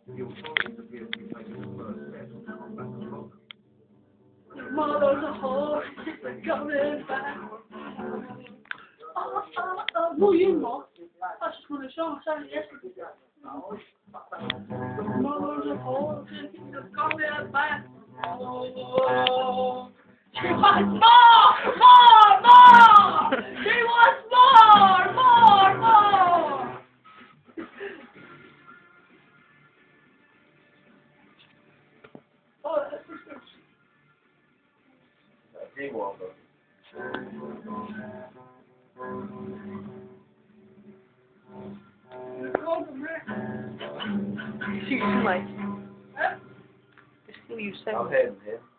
Mother's a whore, coming back. No, you're not. I just want to show. I said it yesterday. Mother's a whore, coming back. Oh, she wants more, more, more. She wants more, more, more. Oh, that's good. Daywalker. Huh? Seriously. Just what you said. I'm heading, man.